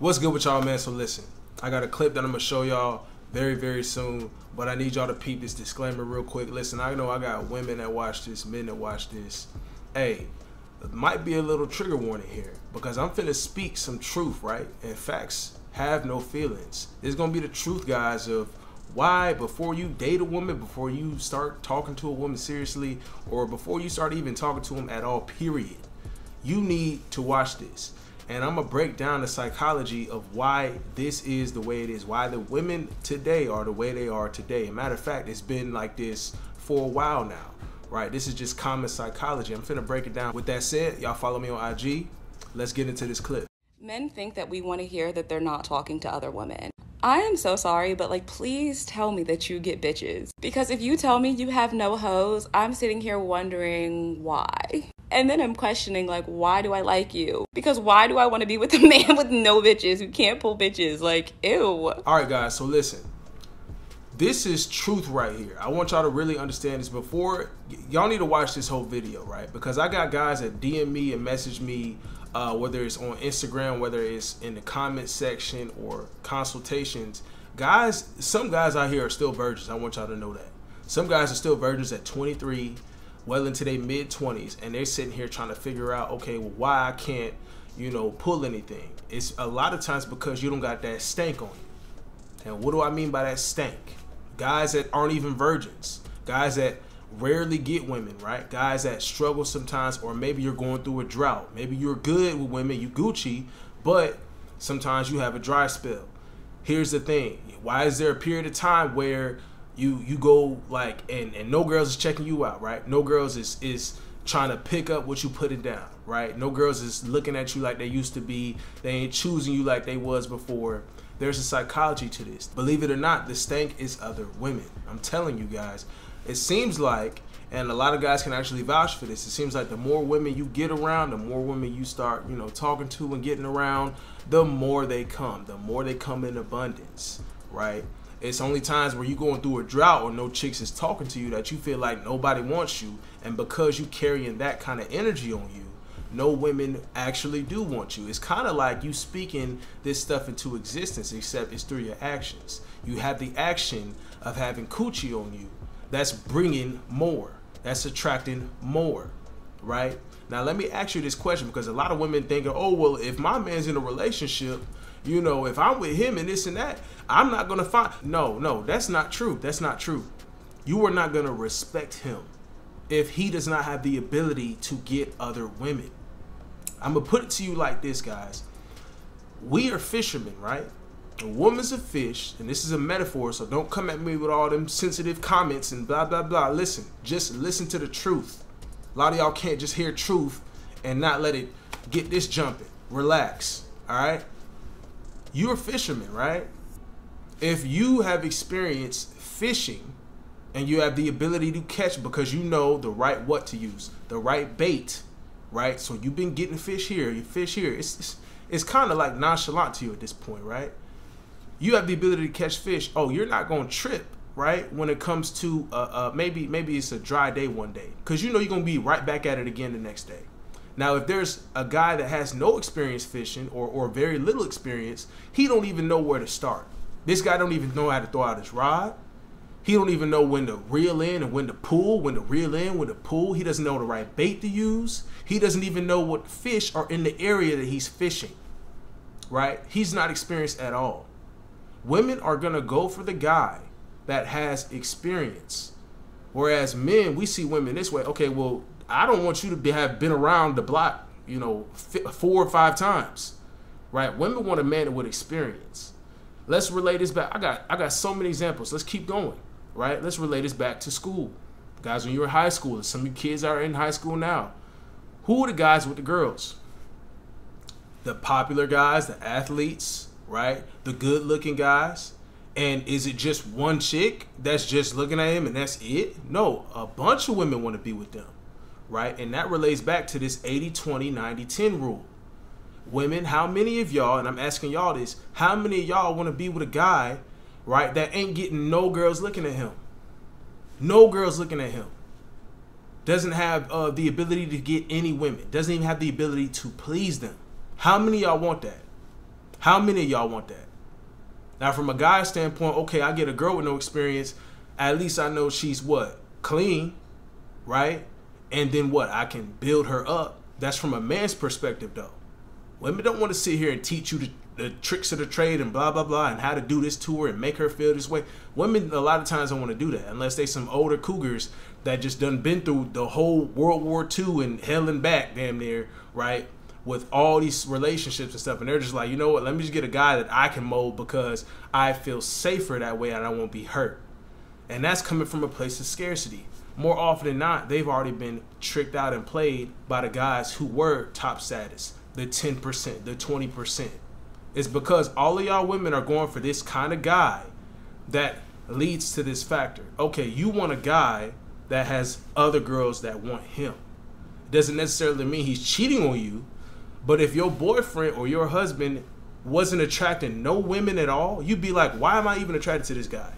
What's good with y'all, man? So listen, I got a clip that I'm gonna show y'all very soon, but I need y'all to peep this disclaimer real quick. Listen, I know I got women that watch this, men that watch this. Hey, it might be a little trigger warning here because I'm finna speak some truth, right? And facts have no feelings. It's gonna be the truth, guys, of why before you date a woman, before you start talking to a woman seriously, or before you start even talking to them at all, period, you need to watch this. And I'm gonna break down the psychology of why this is the way it is, why the women today are the way they are today. Matter of fact, it's been like this for a while now, right? This is just common psychology. I'm finna break it down. With that said, y'all follow me on IG. Let's get into this clip. Men think that we want to hear that they're not talking to other women. I am so sorry, but please tell me that you get bitches. Because if you tell me you have no hoes, I'm sitting here wondering why. And then I'm questioning, why do I like you? Because why do I want to be with a man with no bitches who can't pull bitches? Ew. All right, guys, so listen. This is truth right here. I want y'all to really understand this before. Y'all need to watch this whole video, right? Because I got guys that DM me and message me, whether it's on Instagram, whether it's in the comment section or consultations. Guys, some guys out here are still virgins. I want y'all to know that. Some guys are still virgins at 23, well into their mid-20s, and they're sitting here trying to figure out, okay, well, why I can't, pull anything. It's a lot of times because you don't got that stank on you. And what do I mean by that stank? Guys that aren't even virgins, guys that rarely get women, right? Guys that struggle sometimes, or maybe you're going through a drought. Maybe you're good with women, you Gucci, but sometimes you have a dry spell. Here's the thing. Why is there a period of time where you go and no girls is checking you out, right? No girls is trying to pick up what you putting down, right? No girls is looking at you like they used to be. They ain't choosing you like they was before. There's a psychology to this. Believe it or not, the stank is other women. I'm telling you guys. It seems like, and a lot of guys can actually vouch for this, it seems like the more women you get around, the more women you start, talking to and getting around, the more they come. The more they come in abundance, right? It's only times where you're going through a drought or no chicks is talking to you that you feel like nobody wants you. And because you carrying that kind of energy on you, no women actually do want you. It's kind of like you speaking this stuff into existence, except it's through your actions. You have the action of having coochie on you. That's bringing more. That's attracting more, right? Now, let me ask you this question, because a lot of women think, oh, well, if my man's in a relationship, if I'm with him and this and that, I'm not going to find. No, that's not true. That's not true. You are not going to respect him if he does not have the ability to get other women. I'm going to put it to you like this, guys. We are fishermen, right? A woman's a fish, and this is a metaphor, so don't come at me with all them sensitive comments and blah, blah, blah. Listen, just listen to the truth. A lot of y'all can't just hear truth and not let it get this jumping. Relax, all right? You're a fisherman, right? If you have experienced fishing and you have the ability to catch because you know the right what to use, the right bait, right? So you've been getting fish here, you fish here. It's kind of like nonchalant to you at this point, right? You have the ability to catch fish. Oh, you're not going to trip, right? When it comes to maybe it's a dry day one day, because you're going to be right back at it again the next day. Now, if there's a guy that has no experience fishing or very little experience, he don't even know where to start. This guy don't even know how to throw out his rod. He don't even know when to reel in and when to pull, when to reel in, when to pull. He doesn't know the right bait to use. He doesn't even know what fish are in the area that he's fishing, right? He's not experienced at all. Women are going to go for the guy that has experience. Whereas men, we see women this way. Okay, well, I don't want you to have been around the block, 4 or 5 times, right? Women want a man with experience. Let's relate this back. I got so many examples. Let's keep going, right? Let's relate this back to school. Guys, when you were in high school, some of you kids are in high school now. Who are the guys with the girls? The popular guys, the athletes, right? The good-looking guys. And is it just one chick that's just looking at him and that's it? No, a bunch of women want to be with them, right? And that relates back to this 80-20, 90-10 rule. Women, how many of y'all, and I'm asking y'all this, how many of y'all want to be with a guy, right, that ain't getting no girls looking at him? No girls looking at him. Doesn't have the ability to get any women. Doesn't even have the ability to please them. How many of y'all want that? How many of y'all want that? Now, from a guy's standpoint, okay, I get a girl with no experience. At least I know she's what? Clean, right? And then what? I can build her up. That's from a man's perspective, though. Women don't want to sit here and teach you the tricks of the trade and blah, blah, blah, and how to do this to her and make her feel this way. Women, a lot of times, don't want to do that unless they some older cougars that just done been through the whole World War II and hell and back, damn near, right? With all these relationships and stuff. And they're just like, you know what? Let me just get a guy that I can mold because I feel safer that way and I won't be hurt. And that's coming from a place of scarcity. More often than not, they've already been tricked out and played by the guys who were top status, the 10%, the 20%. It's because all of y'all women are going for this kind of guy that leads to this factor. Okay, you want a guy that has other girls that want him. It doesn't necessarily mean he's cheating on you, but if your boyfriend or your husband wasn't attracting no women at all, you'd be like, why am I even attracted to this guy?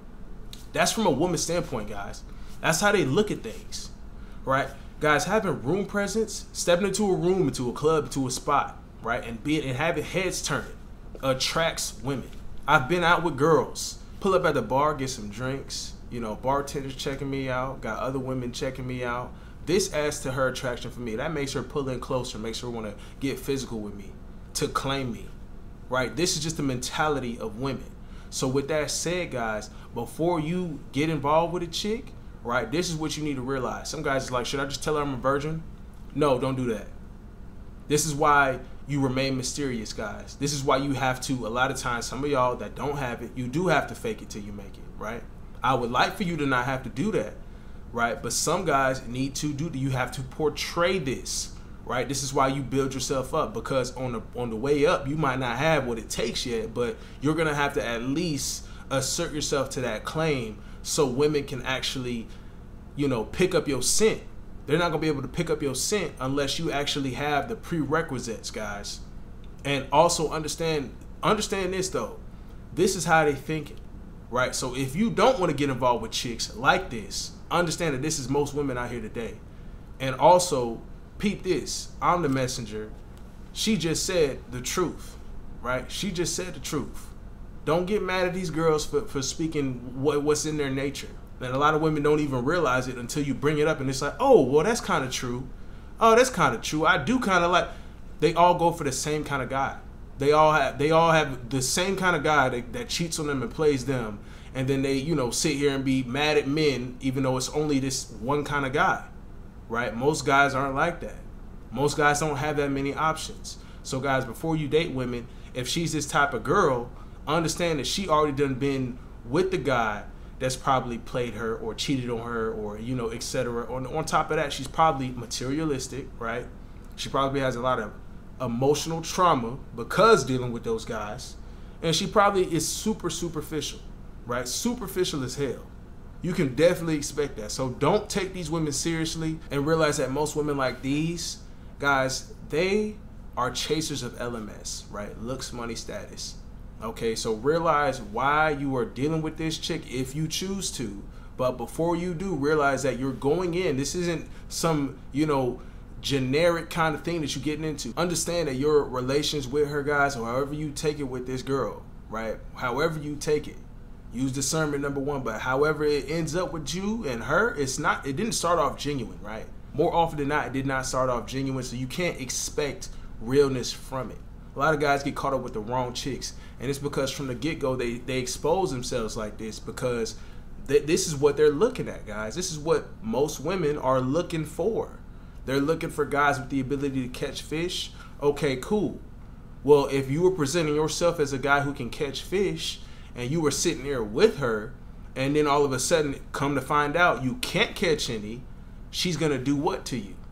That's from a woman's standpoint, guys. That's how they look at things, right? Guys, having room presence, stepping into a room, into a club, into a spot, right, and having heads turning attracts women. I've been out with girls, pull up at the bar, get some drinks, you know, bartenders checking me out, got other women checking me out. This adds to her attraction for me. That makes her pull in closer, makes her want to get physical with me, to claim me, right? This is just the mentality of women. So with that said, guys, before you get involved with a chick, right, this is what you need to realize. Some guys are like, should I just tell her I'm a virgin? No, don't do that. This is why you remain mysterious, guys. This is why you have to, a lot of times, some of y'all that don't have it, you do have to fake it till you make it, right? I would like for you to not have to do that, right? But some guys need to do that. You have to portray this, right? This is why you build yourself up, because on the way up, you might not have what it takes yet, but you're going to have to at least assert yourself to that claim so women can actually, you know, pick up your scent. They're not going to be able to pick up your scent unless you actually have the prerequisites, guys. And also understand this, though. This is how they thinking, right? So if you don't want to get involved with chicks like this, understand that this is most women out here today. And also, peep this. I'm the messenger. She just said the truth, right? She just said the truth. Don't get mad at these girls for speaking what's in their nature. And a lot of women don't even realize it until you bring it up, and it's like, oh, well, that's kind of true. Oh, that's kind of true. I do kind of like. They all go for the same kind of guy. They all have the same kind of guy that cheats on them and plays them, and then they, you know, sit here and be mad at men, even though it's only this one kind of guy, right? Most guys aren't like that. Most guys don't have that many options. So, guys, before you date women, if she's this type of girl, understand that she already done been with the guy that's probably played her or cheated on her or, you know, etc. On top of that, she's probably materialistic, right? She probably has a lot of emotional trauma because dealing with those guys. And she probably is super superficial, right? Superficial as hell. You can definitely expect that. So don't take these women seriously, and realize that most women like these, guys, they are chasers of LMS, right? Looks, money, status. Okay, so realize why you are dealing with this chick if you choose to. But before you do, realize that you're going in. This isn't some, you know, generic kind of thing that you're getting into. Understand that your relations with her, guys, or however you take it with this girl, right? However you take it. Use discernment, number one. But however it ends up with you and her, it didn't start off genuine, right? More often than not, it did not start off genuine. So you can't expect realness from it. A lot of guys get caught up with the wrong chicks. And it's because from the get-go, they expose themselves like this because this is what they're looking at, guys. This is what most women are looking for. They're looking for guys with the ability to catch fish. Okay, cool. Well, if you were presenting yourself as a guy who can catch fish and you were sitting there with her and then all of a sudden come to find out you can't catch any, she's going to do what to you?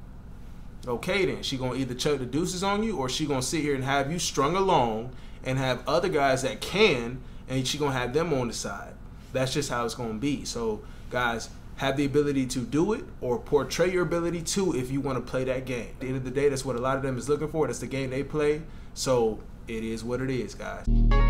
Okay, then. She going to either chuck the deuces on you or she going to sit here and have you strung along and have other guys that can, and she going to have them on the side. That's just how it's going to be. So, guys, have the ability to do it or portray your ability to if you want to play that game. At the end of the day, that's what a lot of them is looking for. That's the game they play. So, it is what it is, guys.